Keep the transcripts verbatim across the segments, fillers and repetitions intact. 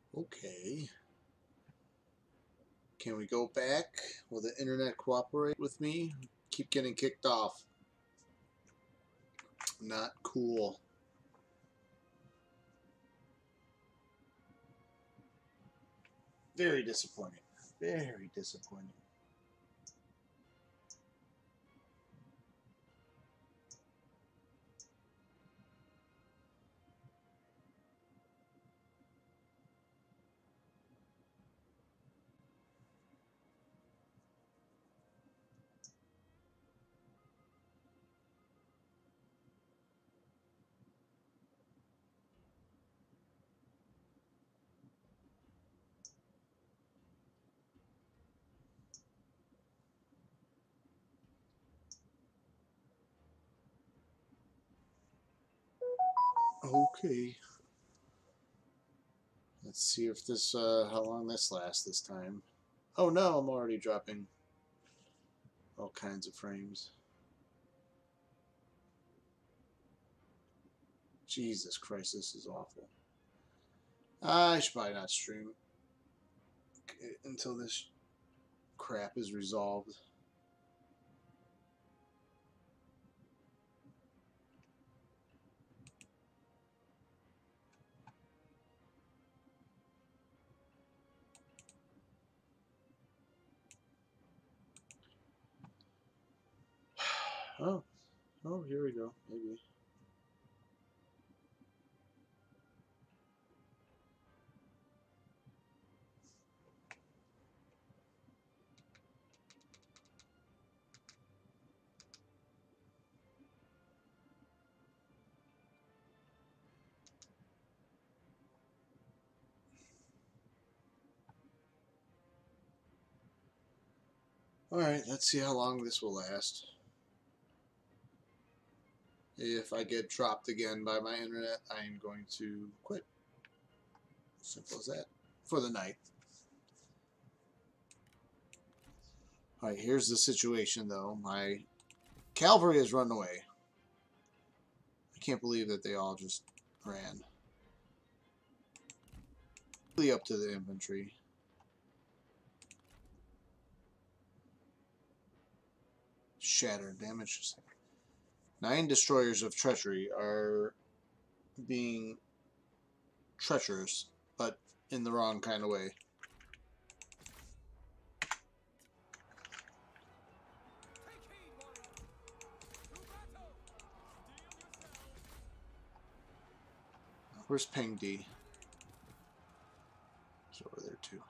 Okay. Can we go back? Will the internet cooperate with me? Keep getting kicked off. Not cool. Very disappointing. Very disappointing. Okay. Let's see if this, uh, how long this lasts this time. Oh no, I'm already dropping all kinds of frames. Jesus Christ, this is awful. I should probably not stream until this crap is resolved. Oh, oh, here we go. Maybe. Alright, let's see how long this will last. If I get dropped again by my internet, I am going to quit. Simple as that. For the night. Alright, here's the situation though. My cavalry has run away. I can't believe that they all just ran. Really up to the infantry. Shattered, damage. Nine destroyers of treachery are being treacherous, but in the wrong kind of way. Where's Peng D? He's over there too.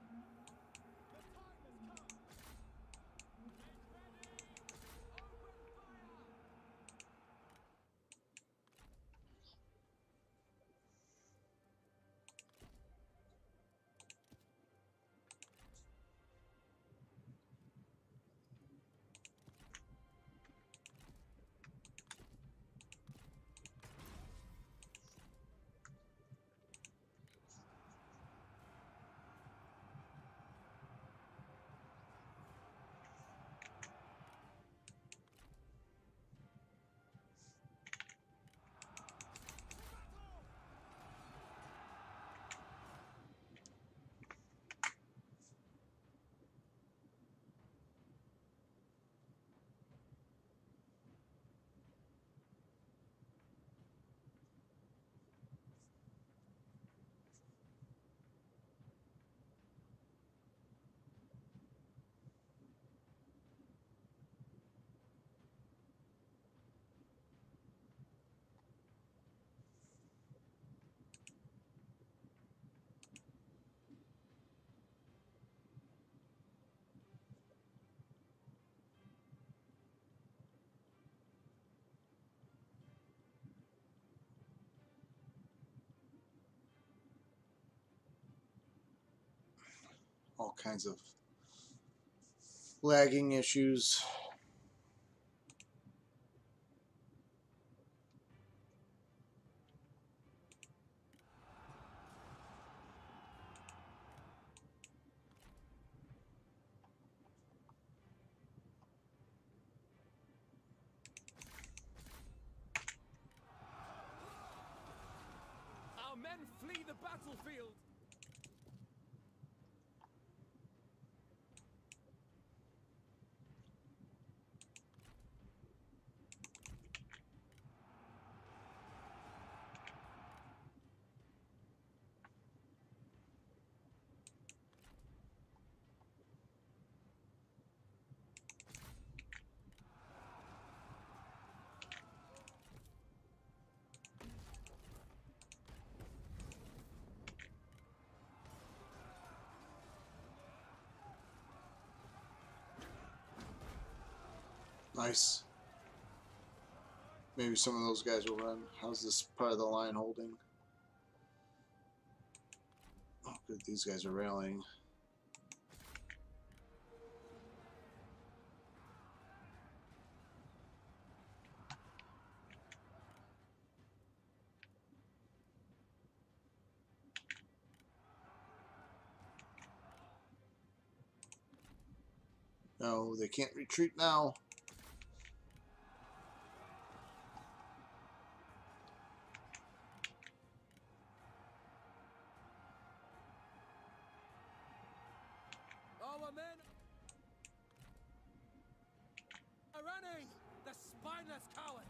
All kinds of lagging issues. Our men flee the battlefield. Nice. Maybe some of those guys will run. How's this part of the line holding? Oh, good. These guys are rallying. No, they can't retreat now. Our men are running! The spineless cowards!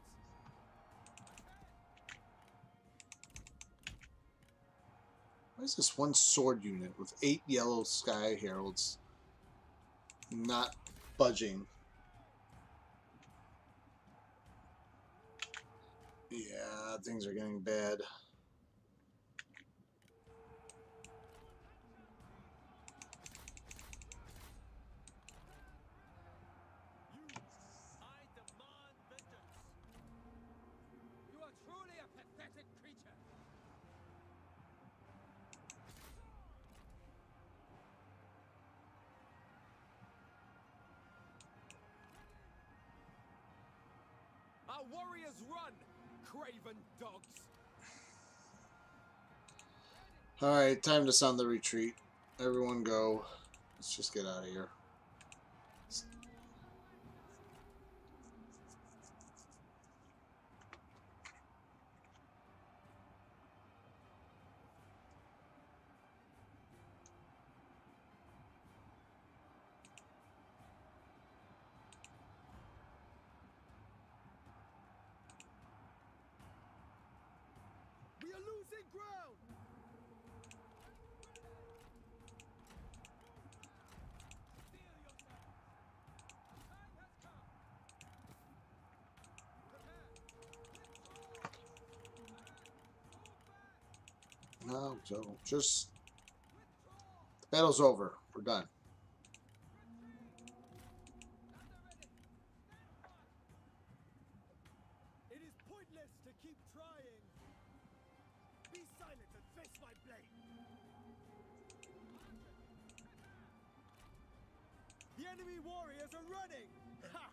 Why is this one sword unit with eight yellow sky heralds not budging? Yeah, things are getting bad. You, I demand vengeance! You are truly a pathetic creature! Our warriors run, craven dogs! Alright, time to sound the retreat. Everyone go. Let's just get out of here. We are losing ground! Steel yourself! The time has come! Prepare! No, so just the battle's over. We're done. It is pointless to keep trying! Be silent and face my blade! The enemy warriors are running! Ha!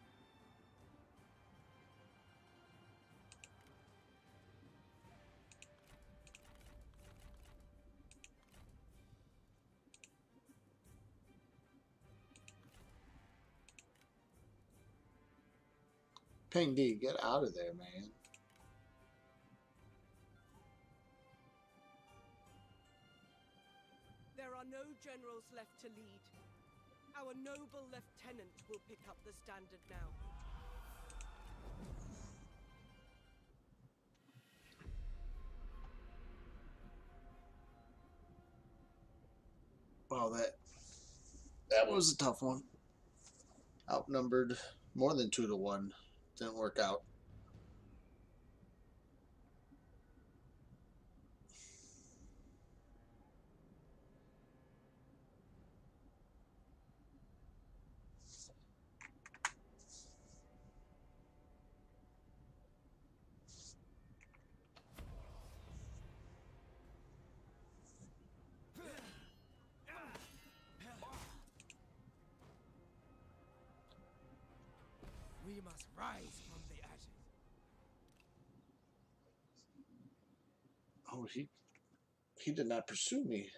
Peng D, get out of there, man. There are no generals left to lead. Our noble lieutenant will pick up the standard now. Wow, that that was a tough one. Outnumbered more than two to one. Didn't work out. We must rise from the ashes. Oh, he he did not pursue me.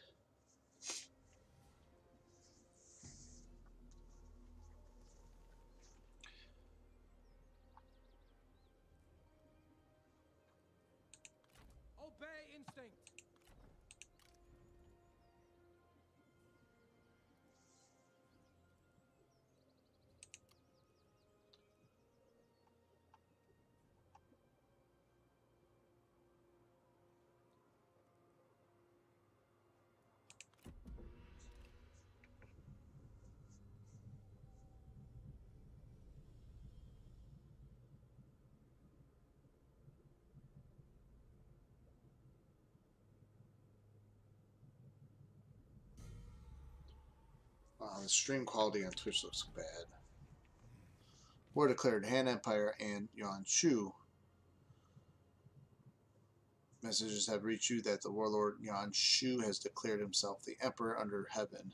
Obey instinct. Wow, the stream quality on Twitch looks bad. War declared Han Empire and Yanshu. Messages have reached you that the warlord Yanshu has declared himself the emperor under heaven.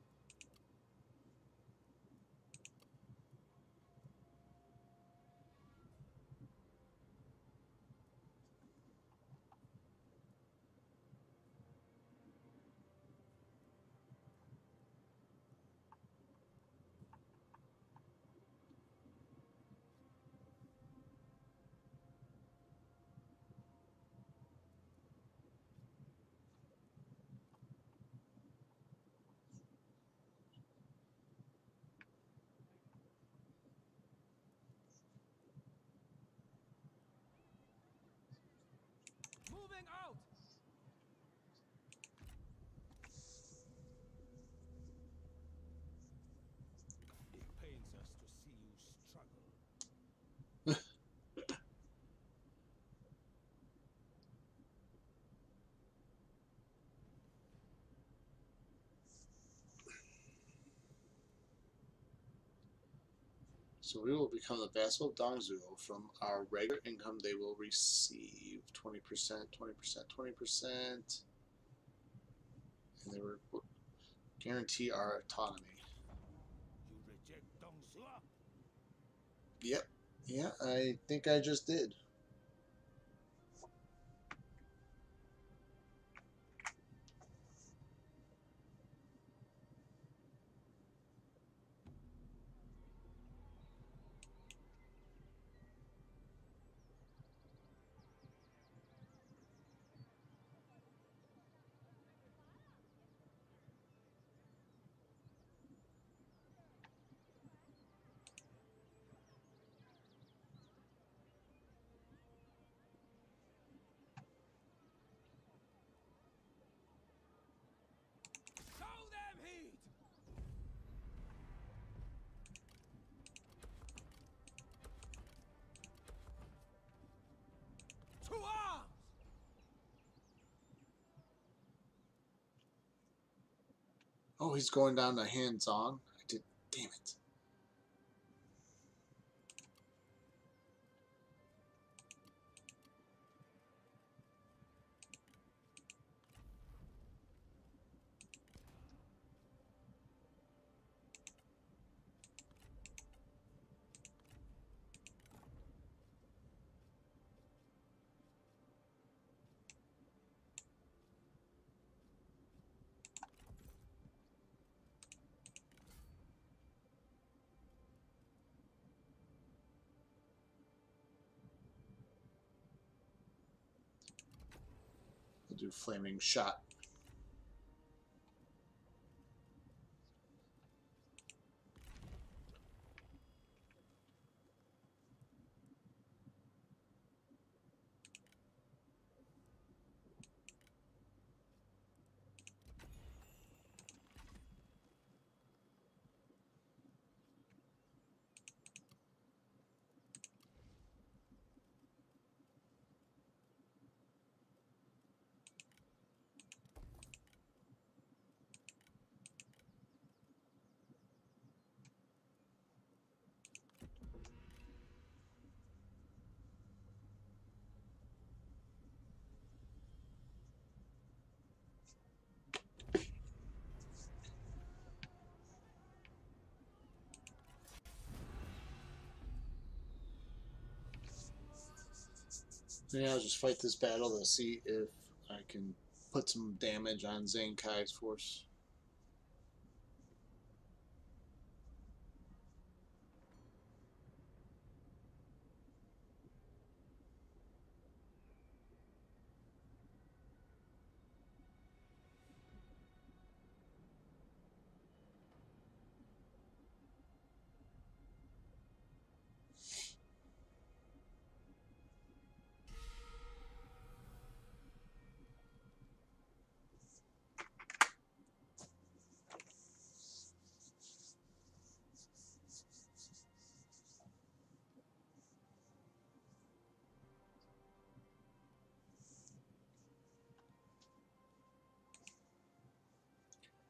Moving out! It pains us to see you struggle. So we will become the vassal of Dongzhuo. From our regular income, they will receive twenty percent, twenty percent, twenty percent. And they will guarantee our autonomy. You reject Dongzhuo? Yep. Yeah, I think I just did. Show them heat! To arms! Oh, he's going down to hands-on. I did. Damn it. We'll do flaming shot. Yeah, I'll just fight this battle to see if I can put some damage on Zhang Kai's force.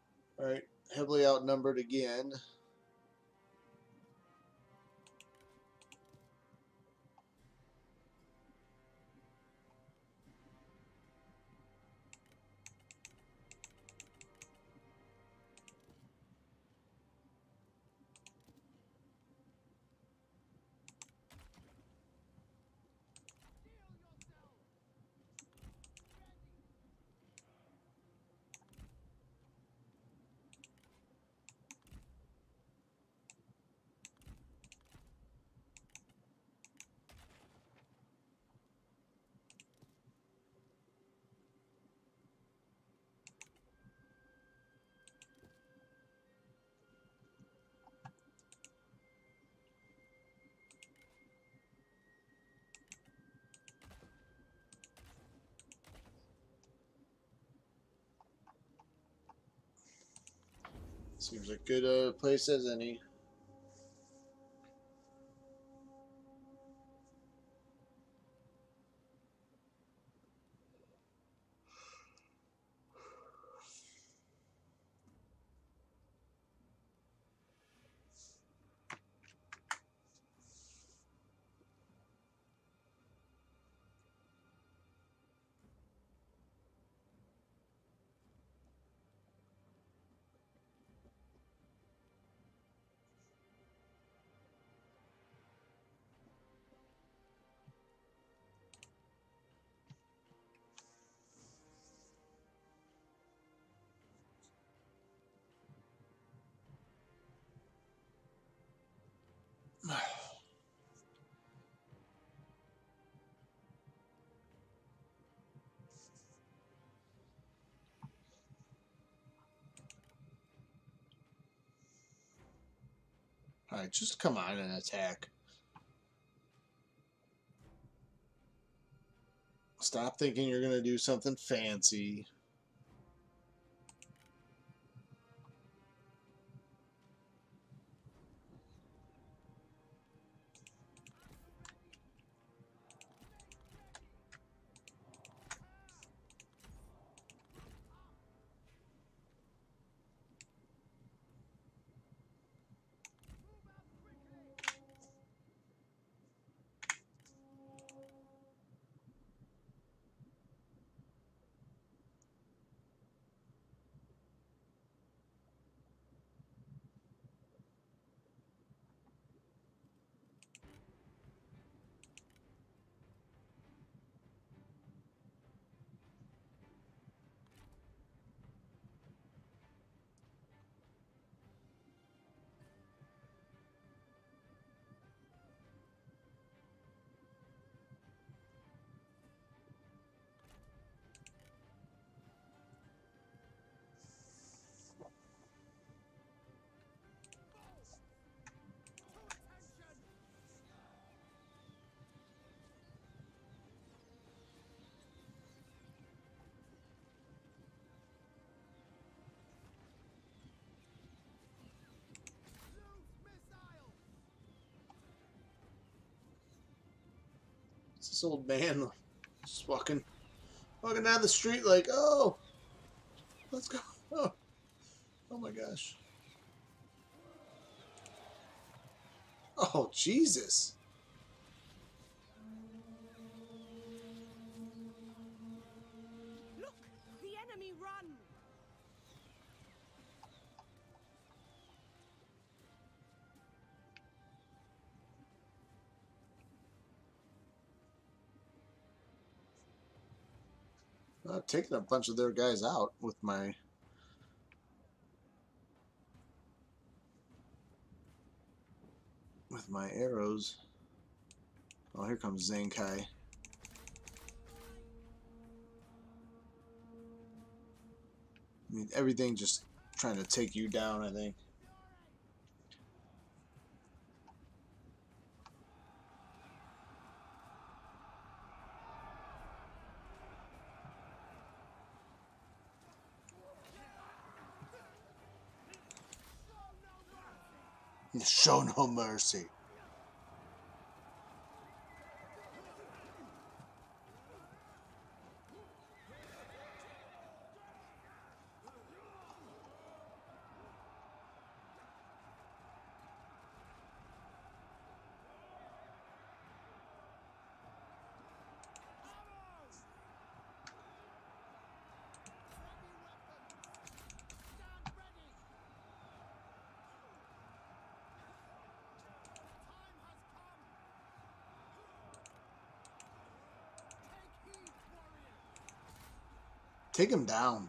Alright, heavily outnumbered again. Seems like good uh, place as any. Alright, just come on and attack. Stop thinking you're going to do something fancy. It's this old man just walking, walking down the street like, oh, let's go. Oh, oh my gosh. Oh, Jesus. Look! The enemy run! I've taken a bunch of their guys out with my with my arrows. Oh, here comes Zhang Kai. I mean, everything just trying to take you down, I think. Show no mercy. Take him down.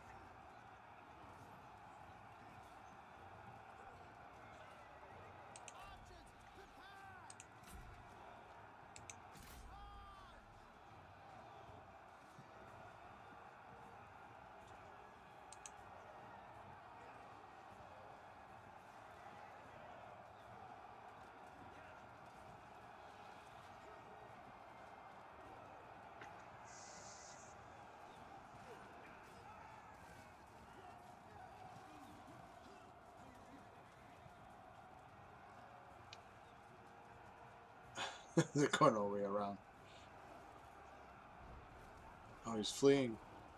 They're going all the way around. Oh, he's fleeing.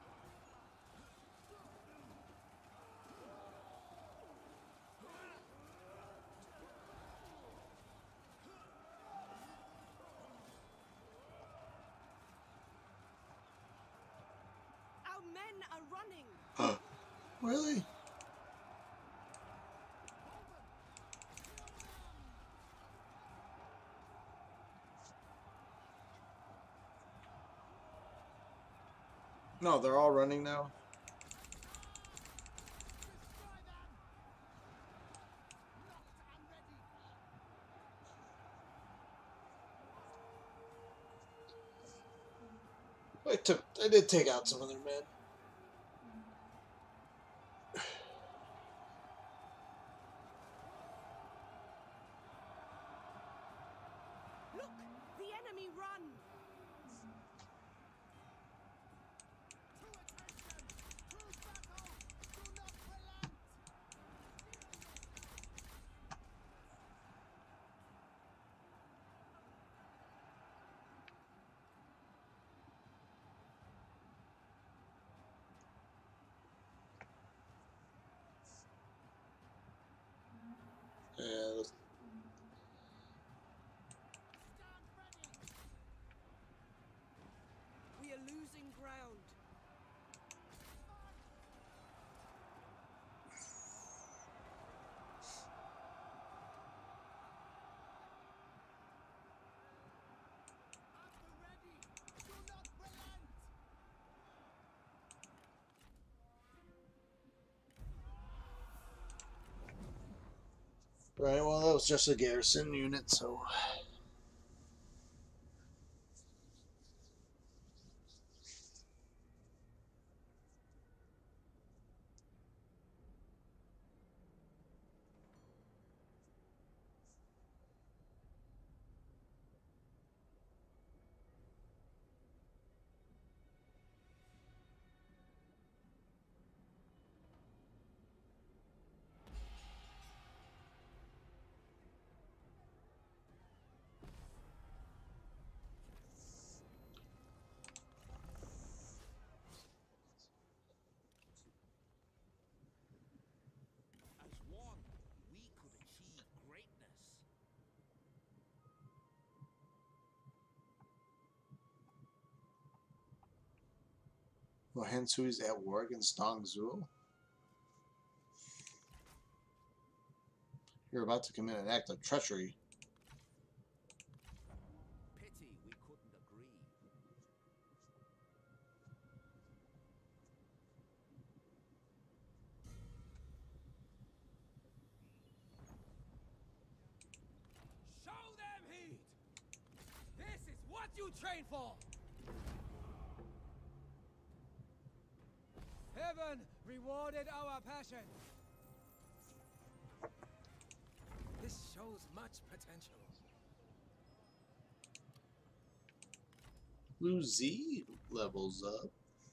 Our men are running. Really? No, they're all running now. I took. I did take out some of their men. Look, the enemy run. Yeah. We are losing ground. Right. Well, that was just a garrison unit, so. As one, we could achieve greatness. Well, ensues at war against Dong Zhuo. You're about to commit an act of treachery. Pity we couldn't agree. Show them heat! This is what you train for! Heaven rewarded our passion. This shows much potential. Lu Z levels up.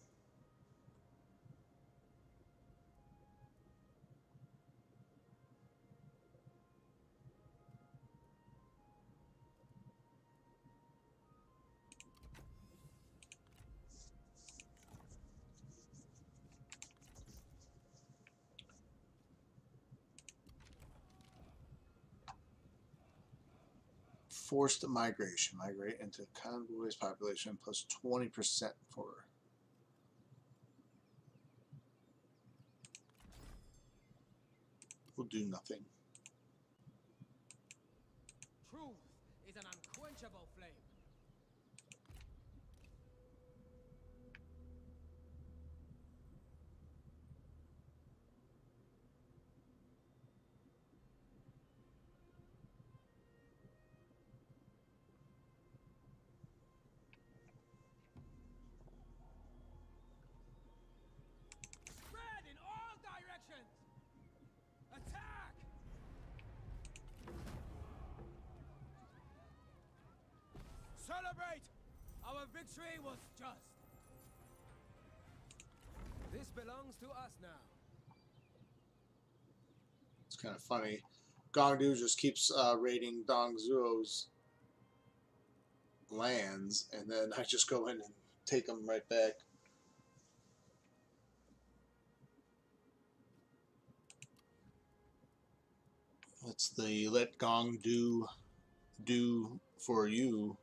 Forced migration. Migrate into convoys population plus twenty percent for. Will do nothing. Truth is an unquenchable flame. Spread in all directions! Attack! Celebrate! Our victory was just. This belongs to us now. It's kind of funny. Gong Du just keeps uh, raiding Dong Zhuo's lands, and then I just go in and take them right back. That's the let Gong do do for you.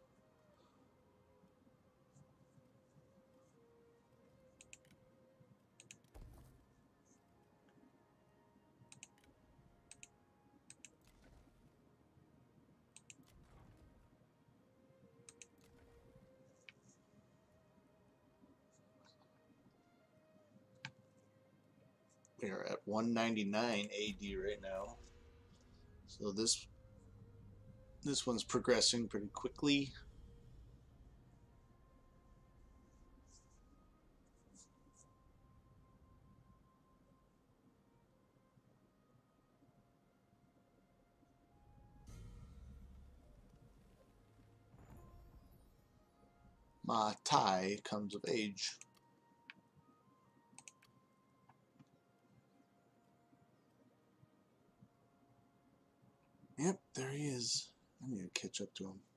We are at one ninety-nine A D right now. So this this one's progressing pretty quickly. Ma Tai comes of age. Yep, there he is. I need to catch up to him.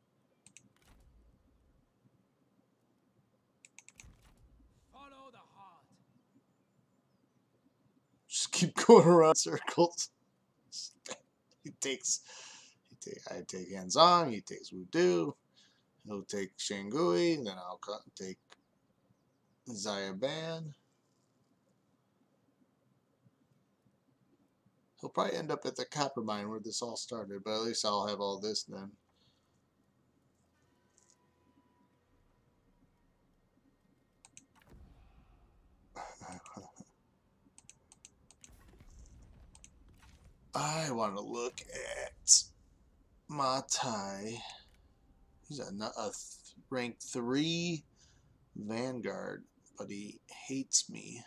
Follow the heart. Just keep going around circles. He takes, he take, I take Hanzong, he takes Wudu, he'll take Shangui, then I'll take Zayaban. He'll probably end up at the copper mine where this all started, but at least I'll have all this then. I want to look at Ma Tai. He's a, a rank three Vanguard, but he hates me.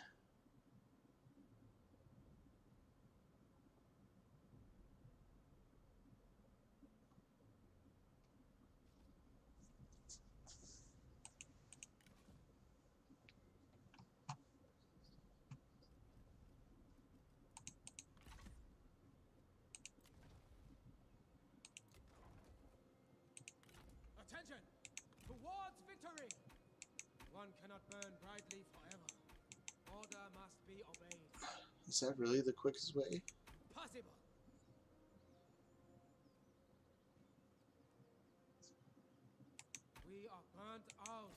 Attention! Towards victory! One cannot burn brightly forever. Order must be obeyed. Is that really the quickest way? Possible. We are burnt out.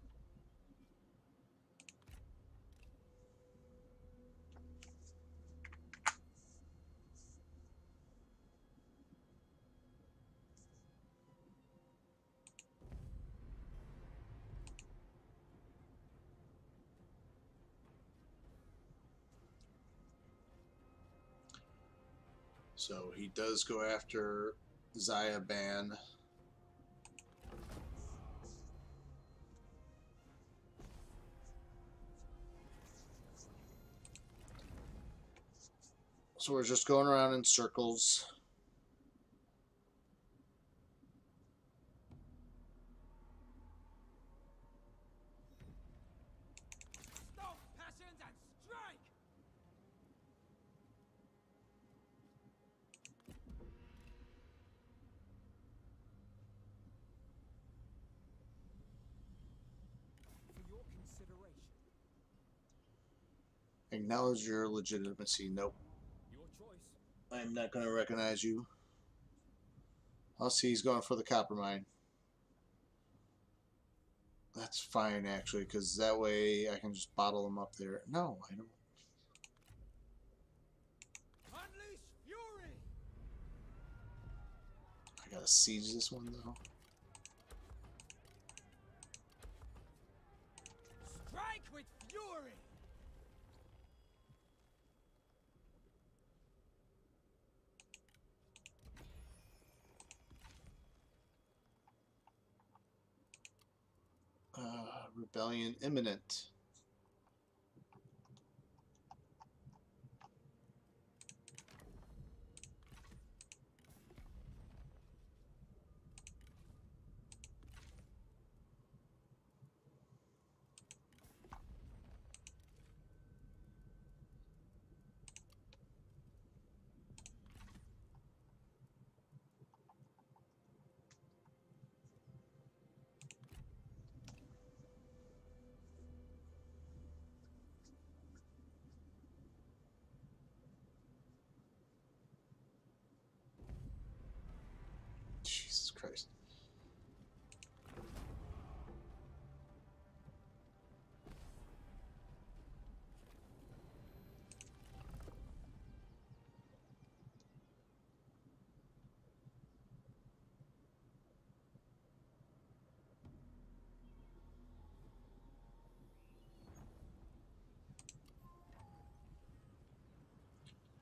So he does go after Zayaban. So we're just going around in circles. Stop passions and strike! For your consideration. Acknowledge your legitimacy. Nope. Your choice. I am not going to recognize you. I'll see he's going for the copper mine. That's fine, actually, because that way I can just bottle him up there. No, I don't. Unleash fury! I gotta siege this one, though. Strike with fury! Uh, rebellion imminent.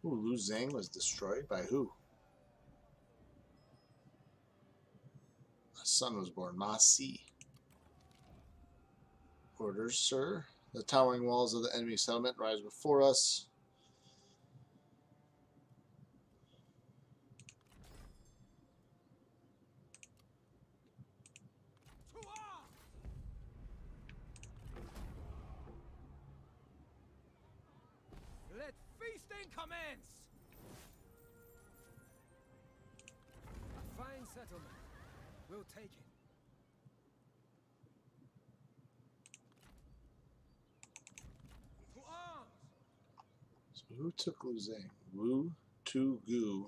Ooh, Lu Zhang was destroyed by who? A son was born. Ma Si. Orders, sir. The towering walls of the enemy settlement rise before us. To arms! Let feasting commence! A fine settlement. We'll take it. To arms! So who took Lu Zhang? Wu Tu Gu.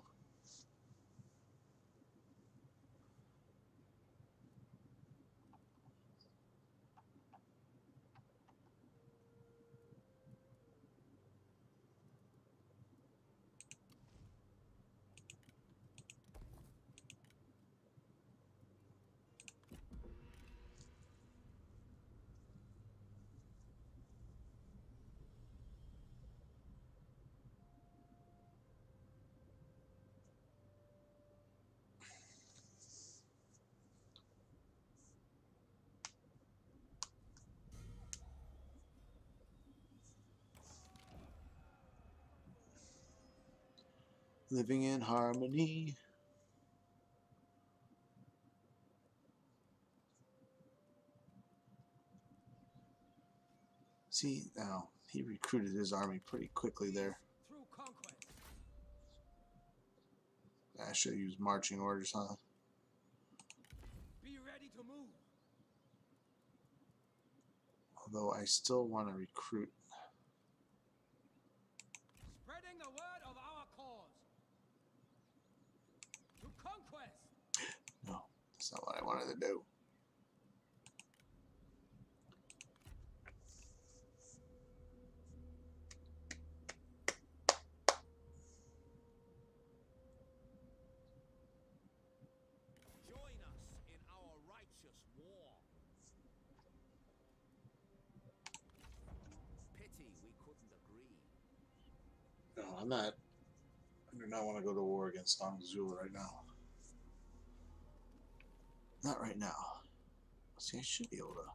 Living in harmony. See, now he recruited his army pretty quickly there. Through conquest. I should have used marching orders, huh? Be ready to move. Although I still want to recruit. Spreading the word of our cause. To conquest. No, that's not what I wanted to do. Join us in our righteous war. Pity we couldn't agree. No, I'm not. I do not want to go to war against Dongzhou right now. Not right now. See, I should be able to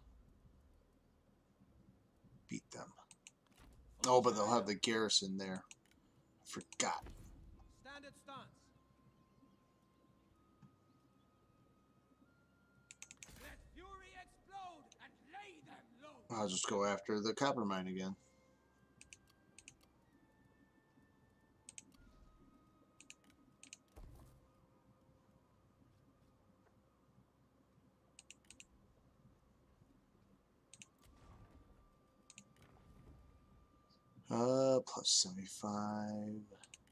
beat them. Oh, but they'll have the garrison there. I forgot. Standard stance. Let fury explode and lay them low. I'll just go after the copper mine again. Uh, plus seventy-five.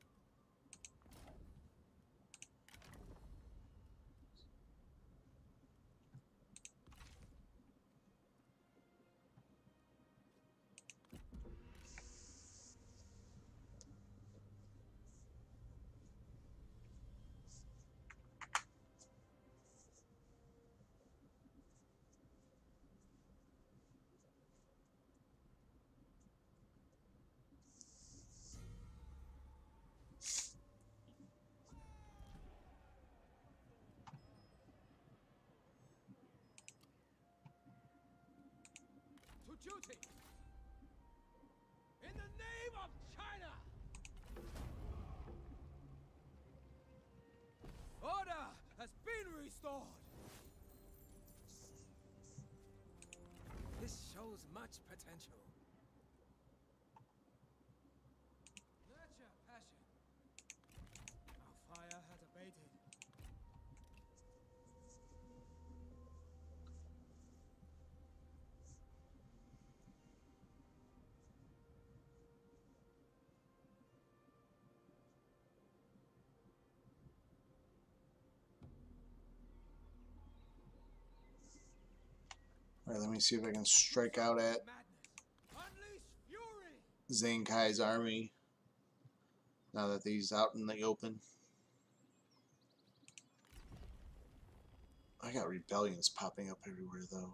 To duty. In the name of China. Order has been restored. This shows much potential. Nurture passion. Our fire has abated. Alright, let me see if I can strike out at Unleash fury. Zhang Kai's army. Now that he's out in the open. I got rebellions popping up everywhere though.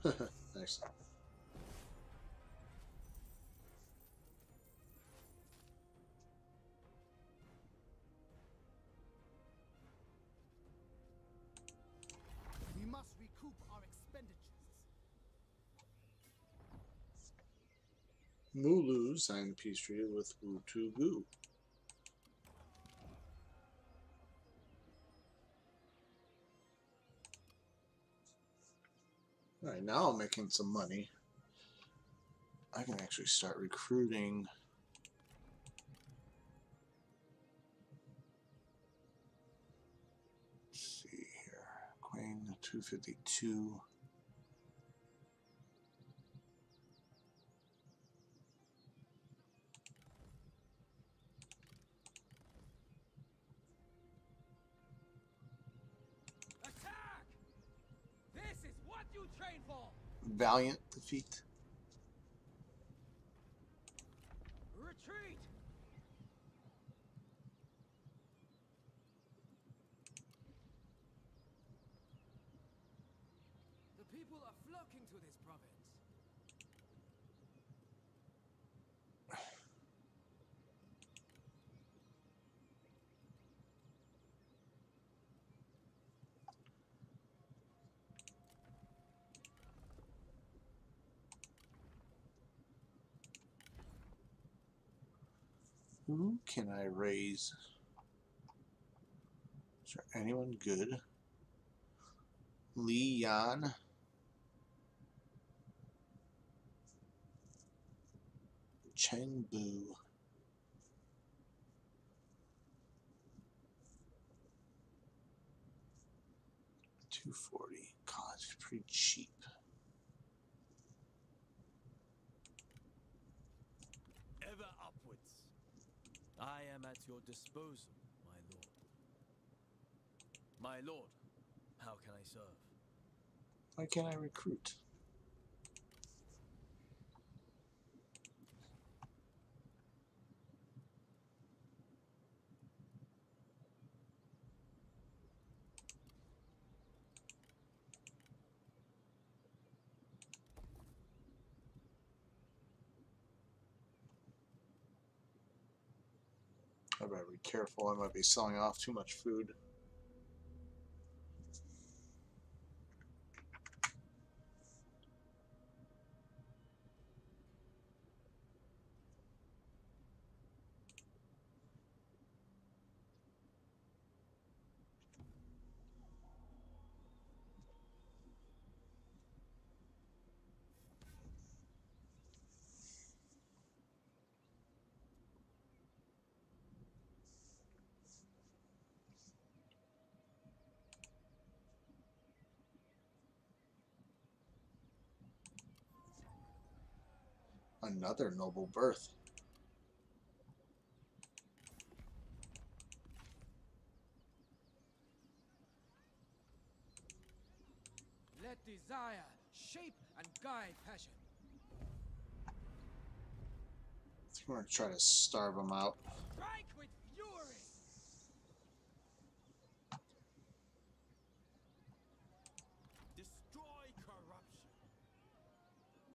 Nice. We must recoup our expenditures. Mulu signed peace treaty with Wutugu. Alright, now I'm making some money. I can actually start recruiting. Let's see here. Queen two fifty-two. Attack! This is what you train for. Valiant defeat. Retreat! The people are flocking to this province. Who can I raise? Is there anyone good? Li Yan. Chengbu. two forty. God, it's pretty cheap. Ever upwards. I am at your disposal, my lord. My lord, how can I serve? Why can't I recruit? I better be careful. I might be selling off too much food. Another noble birth. Let desire shape and guide passion. I think we're gonna try to starve them out. Strike with